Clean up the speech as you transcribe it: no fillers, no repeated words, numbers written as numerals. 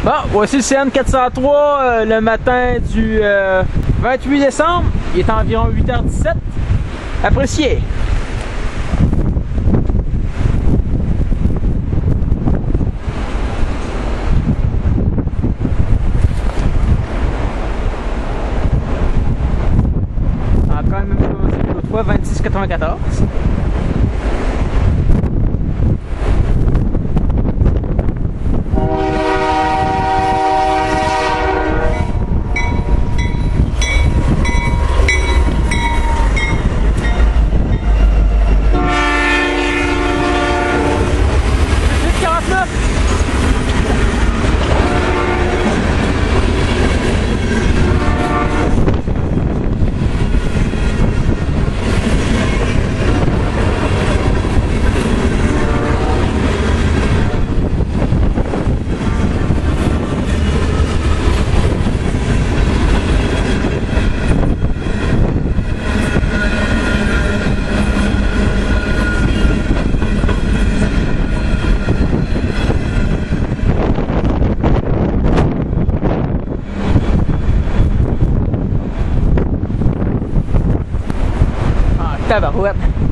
Bon, voici le CN403 le matin du 28 décembre. Il est environ 8h17. Appréciez! Encore même chose l'autre fois, 26,94. Tabarouette.